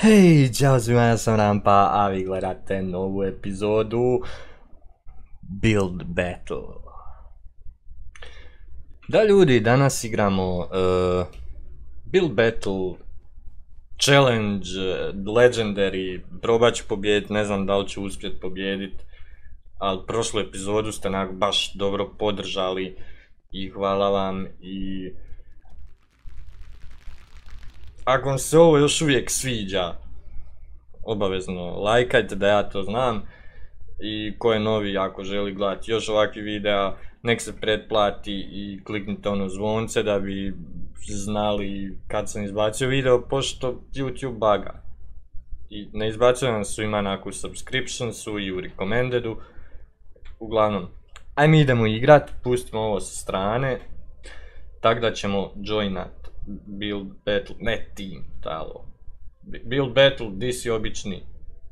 Hej, ćao svima, ja sam Rampa, a vi gledate novu epizodu Build Battle. Da ljudi, danas igramo Build Battle Challenge Legendary. Probat ću pobijedit, ne znam da li ću uspjet pobijedit, ali prošlu epizodu ste onako baš dobro podržali i hvala vam. I ako vam se ovo još uvijek sviđa, obavezno lajkajte da ja to znam. I ko je novi, ako želi gledati još ovakvih videa, nek se pretplati i kliknite ono zvonce da bi znali kad sam izbacio video, pošto YouTube baga. I ne izbacio nam svima onako subscriptionsu i u recommendedu. Uglavnom, ajme idemo igrat, pustimo ovo sa strane. Tako da ćemo joinat Build Battle, ne team, talo. Build Battle, di si obični.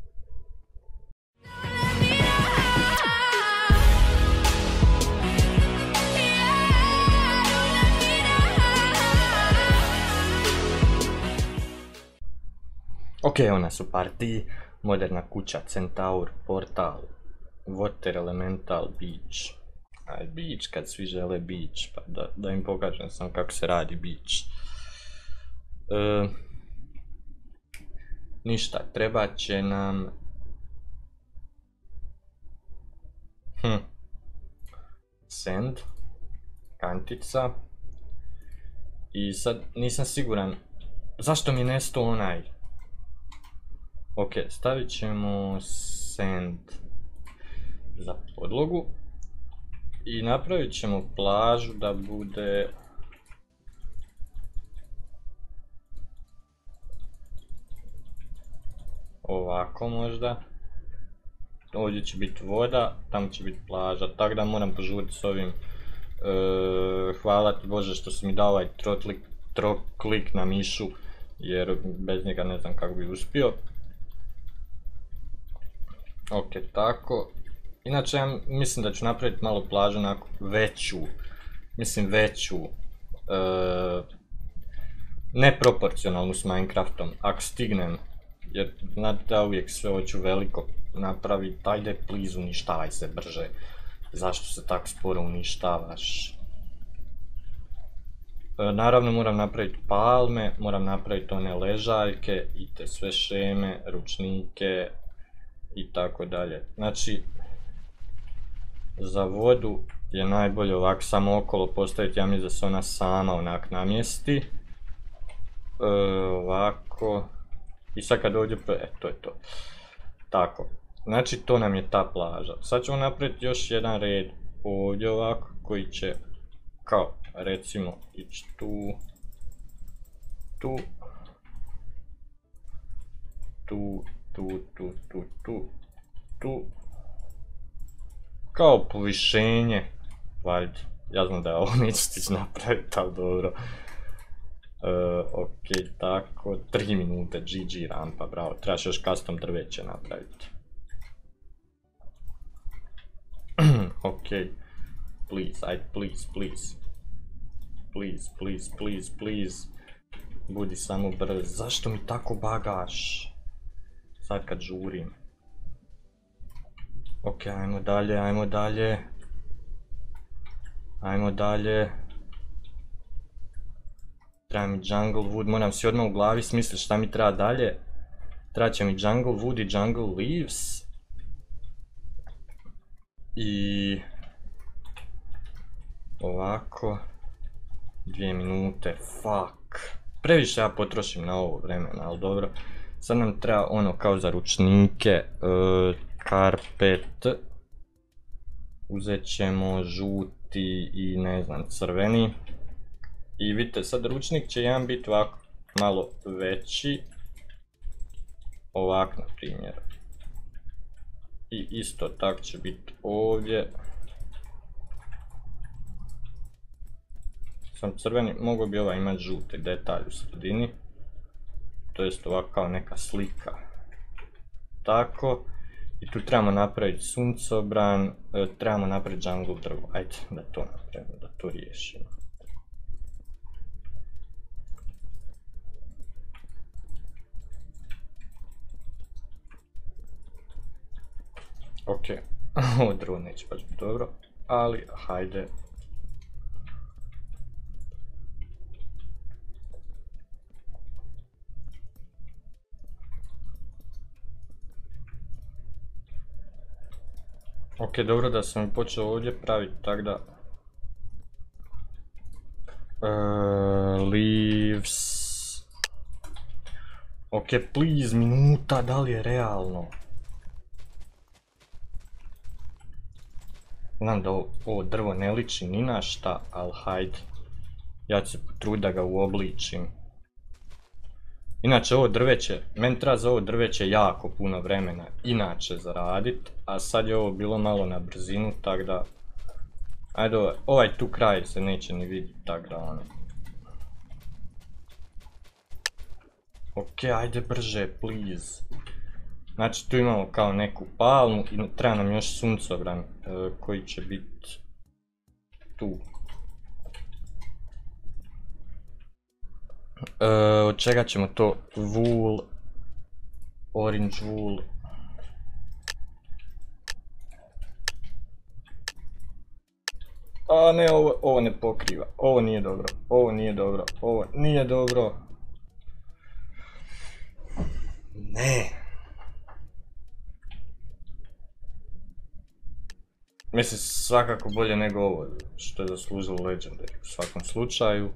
Ok, ona su partiji, moderna kuća, Centaur, portal, water elemental, beach. Aj, beach, kad svi žele beach, pa da im pokažem sam kako se radi beach. Ništa, treba će nam... Sand, kantica. I sad nisam siguran, zašto mi nestao onaj? Ok, stavit ćemo sand za podlogu i napravit ćemo plažu da bude ovako možda. Ovdje će biti voda, tamo će biti plaža, tako da moram požuriti s ovim. Hvala ti Bože što si mi dao ovaj troklik na mišu, jer bez njega ne znam kako bi uspio. Ok, tako. Inače ja mislim da ću napraviti malo plažu onako veću, neproporcionalnu s Minecraftom, ako stignem, jer znate da uvijek sve hoću veliko napraviti. Ajde, please, uništavaj se brže, zašto se tako sporo uništavaš? Naravno moram napraviti palme, moram napraviti one ležaljke i te sve šeme, ručnike i tako dalje. Znači, za vodu je najbolje ovako samo okolo postaviti, ja mislim da se ona sama onak namjesti. Ovako. I sad kad ovdje, to je to. Tako, znači to nam je ta plaža. Sad ćemo napraviti još jedan red ovdje ovako, koji će kao recimo ići tu, kao povišenje, valjda. Ja znam da ovo neću stići napraviti, ali dobro. Ok, tako, 3 minute, GG Rampa, bravo, trebaš još custom drveće napraviti. Ok, please, ajde, please, budi samo brz, zašto mi tako bagaš? Sad kad žurim. Ok, ajmo dalje. Treba mi jungle wood, moram si odmah u glavi smisliti šta mi treba dalje. Treba će mi jungle wood i jungle leaves. I... ovako. 2 minute, fuck. Previše ja potrošim na ovo vremena, ali dobro. Sad nam treba ono kao za ručnike, karpet. Uzet ćemo žuti i ne znam, crveni. I vidite, sad ručnik će jedan biti ovako malo veći. Ovak na primjer. I isto tako će biti ovdje. Sam crveni, mogu bi ovaj imati žuti detalj u sredini. To jest ovako kao neka slika. Tako. I tu trebamo napraviti suncobran, trebamo napraviti jungle drvo. Ajde da to napravimo, da to riješimo. Ok, ovo drvo neće baš biti dobro, ali hajde. Ok, dobro da sam počeo ovdje praviti, tak da... Leaves... Ok, please, minuta, da li je realno? Znam da ovo drvo ne liči ni na šta, ali hajde. Ja ću se potruditi da ga uobličim. Inače ovo drveće, meni treba za ovo drveće jako puno vremena inače zaradit, a sad je ovo bilo malo na brzinu, tak da... Ajde ovaj tu kraj se neće ni vidjeti, tak da ono... Ok, ajde brže, please. Znači tu imamo kao neku palmu i treba nam još suncobran koji će biti tu. Od čega ćemo to? Wool, orange wool. A ne, ovo ne pokriva, ovo nije dobro, ovo nije dobro, ovo nije dobro. Ne. Mislim, svakako bolje nego ovo što je zaslužilo Legendary u svakom slučaju.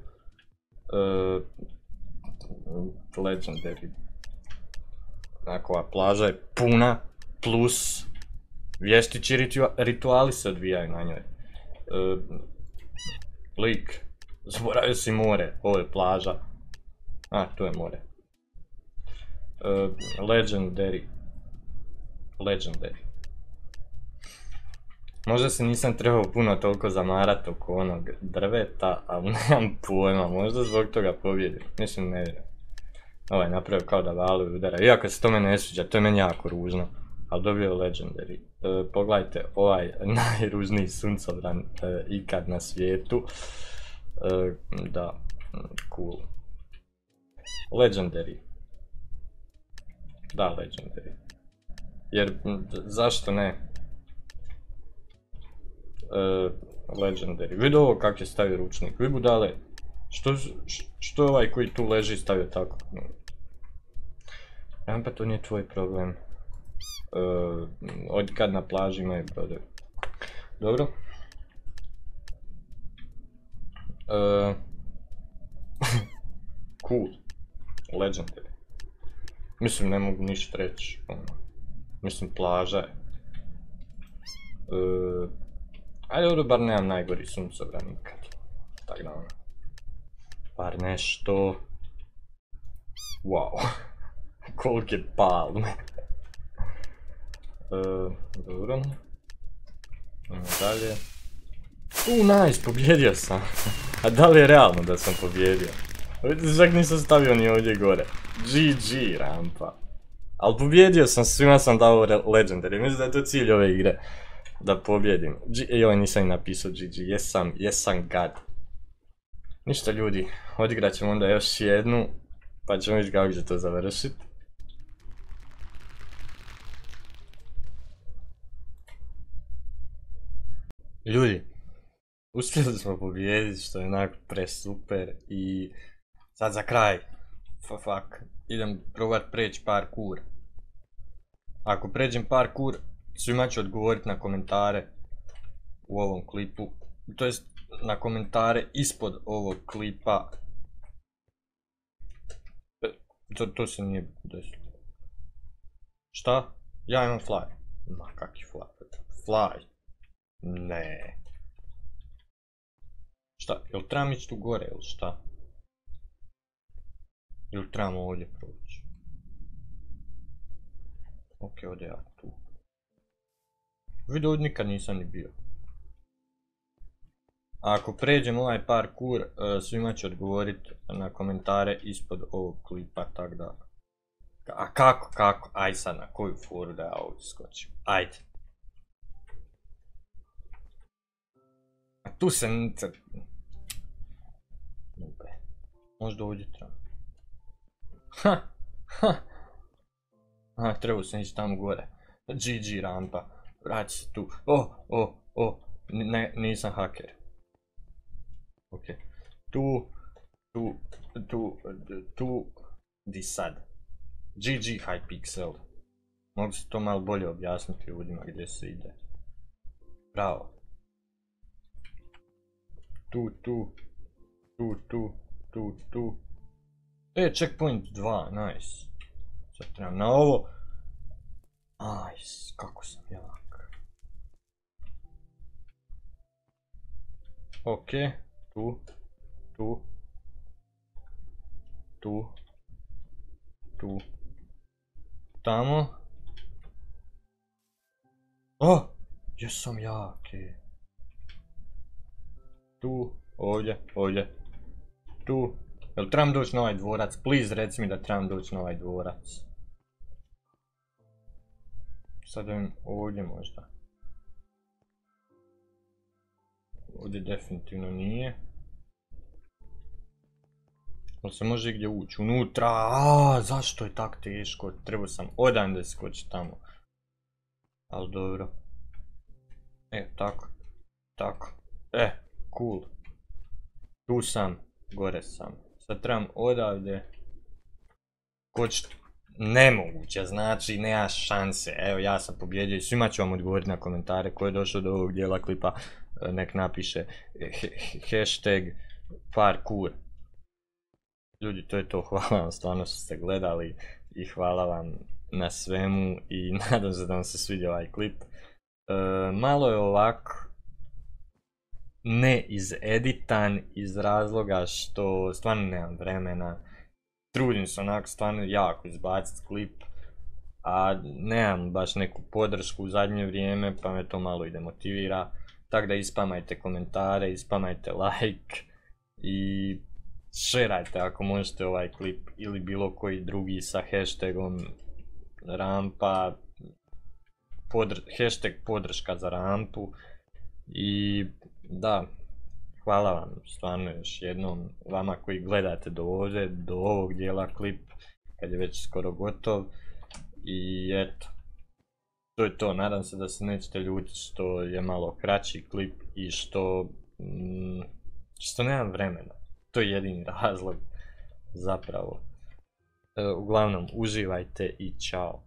Legendary. Dakle, ova plaža je puna, plus vještići rituali se odvijaju na njoj. Lik, zaboravio si more, ovo je plaža. A, tu je more. Legendary. Možda se nisam trebao puno toliko zamarat oko onog drveta, ali nemam pojma, možda zbog toga pobjedim. Mislim, ne vjerujem. Ovaj napravio kao da valuje i udara, iako se to me ne sviđa, to je meni jako ružno. Ali dobio je Legendary. Pogledajte, ovaj najružniji suncobran ikad na svijetu. Da, cool. Legendary. Da, Legendary. Jer, zašto ne? Legendary. Vidi ovo kak je stavio ručnik. Vi budale. Što je ovaj koji tu leži stavio tako? Pa to nije tvoj problem. Od kad na plaži imaju brodovi. Dobro. Cool. Legendary. Mislim, ne mogu ništa reći. Mislim, plaža je. Ajde, ovdje bar nemam najgori suncobran nikad. Tak da ono. Bar nešto. Wow. Kolike palme. Dobro. Idemo dalje. Nice, pobjedio sam. A da li je realno da sam pobjedio? Čak nisam stavio ni ovdje gore. GG rampa. Ali pobjedio sam, svima sam dao Legendary. Mislim da je to cilj ove igre. Da pobjedim. Joj, nisam i napisao GG. Jesam god. Ništa ljudi, odigrat ćemo onda još jednu. Pa ćemo vidjeti kako će to završiti. Ljudi, uspjeli smo pobijediti, što je onako presuper. I sad za kraj, idem probat preći parkour. Ako pređem parkour, svima ću odgovoriti na komentare u ovom klipu. To jest na komentare ispod ovog klipa. To se nije desilo. Šta? Ja imam fly. Ma kaki fly? Fly. Ne. Šta? Jel trebam ići tu gore ili šta? Ili trebamo ovdje proći? Ok, ovdje ja tu. Vidio, ovdje nikad nisam ni bio. Ako pređem ovaj parkour, svima ću odgovoriti na komentare ispod ovog klipa, tak da... A kako? Aj sad, na koju foru da ja ovdje skočim? Ajde. A tu se... Možda ovdje treba. Trebao sam ići tamo gore. GG rampa. Vrati se tu. Nisam haker. Ok. Tu. Di sad? GG Hypixel. Mogu se to malo bolje objasniti ljudima gdje se ide. Bravo. Tu. Checkpoint 2, nice. Sad trebam na ovo. Nice, kako sam jak. Ok, tu. Tamo. Jesam jaki. Tu, ovdje. Tu. Jel trebam doći na ovaj dvorac? Please reci mi da trebam doći na ovaj dvorac. Sad ovdje možda. Ovdje definitivno nije. Ali se može gdje ući? Unutra. Zašto je tak teško? Trebao sam odande skočiti tamo. Ali dobro. Tako. Cool. Tu sam. Gore sam. Sad trebam odavde skočiti. Nemoguće, znači nema šanse. Evo, ja sam pobjedio i svima ću vam odgovoriti na komentare ko je došao do ovog dijela klipa. Nek napiše hashtag parkour. Ljudi, to je to, hvala vam stvarno što ste gledali i hvala vam na svemu i nadam se da vam se svidio ovaj klip. Malo je ovako ne izeditan iz razloga što stvarno nemam vremena. Trudim se onako stvarno jako izbaciti klip, a nemam baš neku podršku u zadnje vrijeme pa me to malo i demotivira. Tako da ispamajte komentare, ispamajte like i šerajte ako možete ovaj klip ili bilo koji drugi sa hashtagom rampa, hashtag podrška za rampu. I da, hvala vam stvarno još jednom, vama koji gledate do ovdje, do ovog dijela klip kad je već skoro gotov. I eto, to je to, nadam se da se nećete ljutiti što je malo kraći klip i što nemam vremena. To je jedini razlog zapravo. Uglavnom, uživajte i čao.